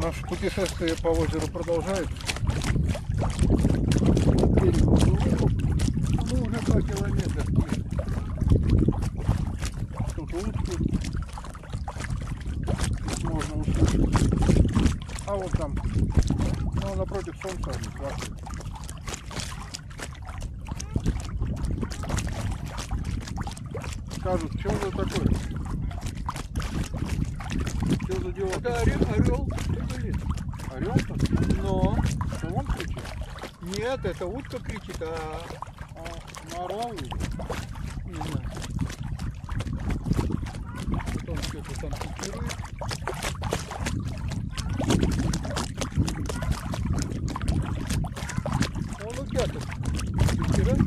Наше путешествие по озеру продолжается. Мы уже 2 километра. Тут утки. Можно услышать. А вот там, ну, напротив солнца они плавают. Скажут, что это такое? Что за дело? Это орел. Орел-то? Но. Это он кричит? Нет, это утка кричит, На орла не знаю. Вот он что-то там пикирует. Он утята пикирует.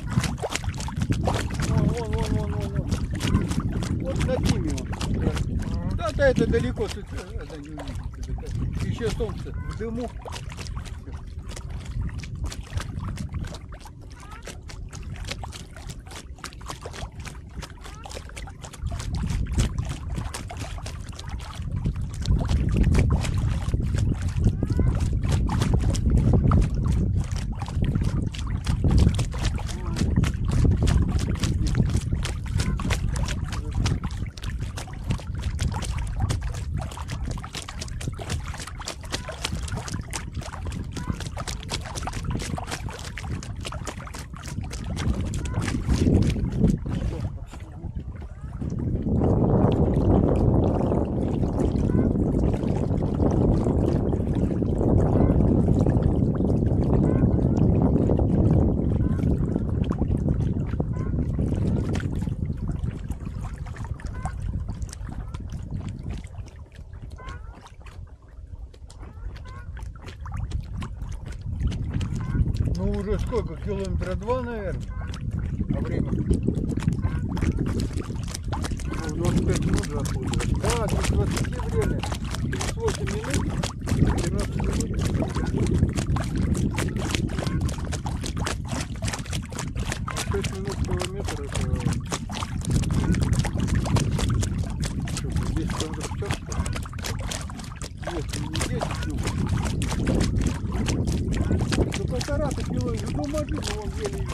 Вон. Вот над ними он. Да, это далеко, тут это не увидите. Еще солнце в дыму. Ну уже сколько? Километра 2, наверное. А время? Ну, 25 минут же отходит. Да, без 20 время. 38 минут. 13 минут. 6 минут километр, это... Что, 10 километров в час, что ли? Нет, не 10, ну 1,5 километра. Ну, машина вон еле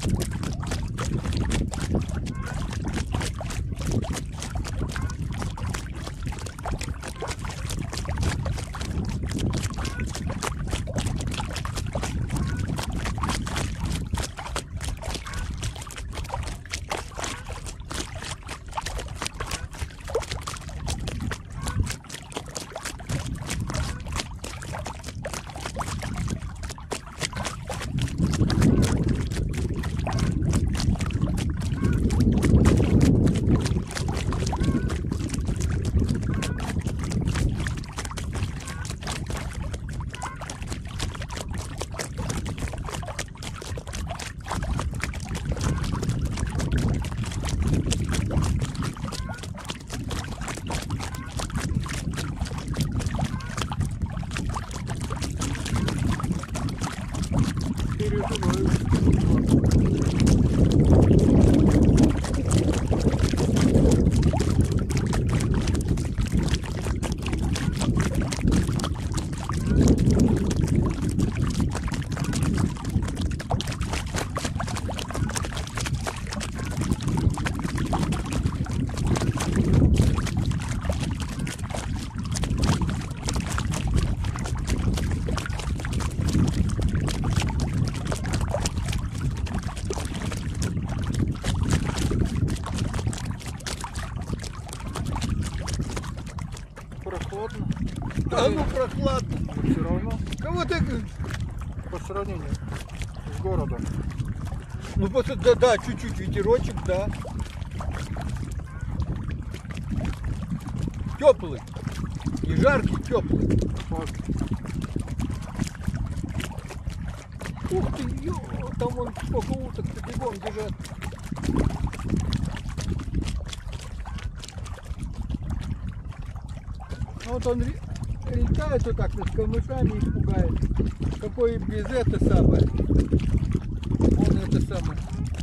Прохладно. А ну прохладно. Но все равно, Кого ты... по сравнению с городом. Ну просто да, чуть-чуть ветерочек, да. Теплый. Не жаркий, теплый. Факт. Ух ты, там вон сколько уток бегом бежат. Вот он летает вот так, с камышами и пугает. Какой без это самое. Он это самое.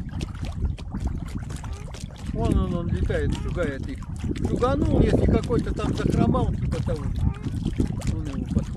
Вон он летает, шугает их. Шуганул, если какой-то там захромал, типа того. Он его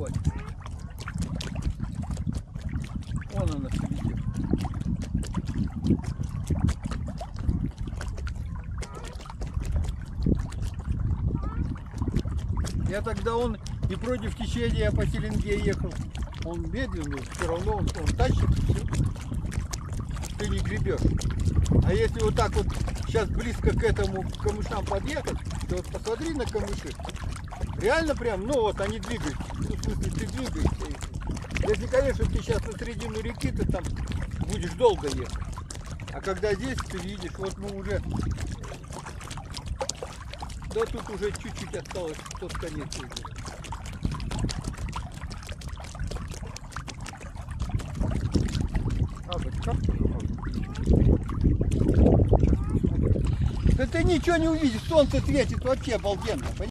Я тогда он и против течения по Селенге ехал. Он медленный, все равно он тащит, и все. Ты не гребешь. А если вот так вот сейчас близко к этому к камышам подъехать, то вот посмотри на камыши. Реально прям, ну вот они двигаются. Ну, в смысле, ты двигаешься. Если, конечно, ты сейчас на середину реки, ты там будешь долго ехать. А когда здесь ты видишь, вот мы уже... Да тут уже чуть-чуть осталось, тот конец уже. А, так как тоже можно? Да ты ничего не увидишь, солнце светит вообще обалденно.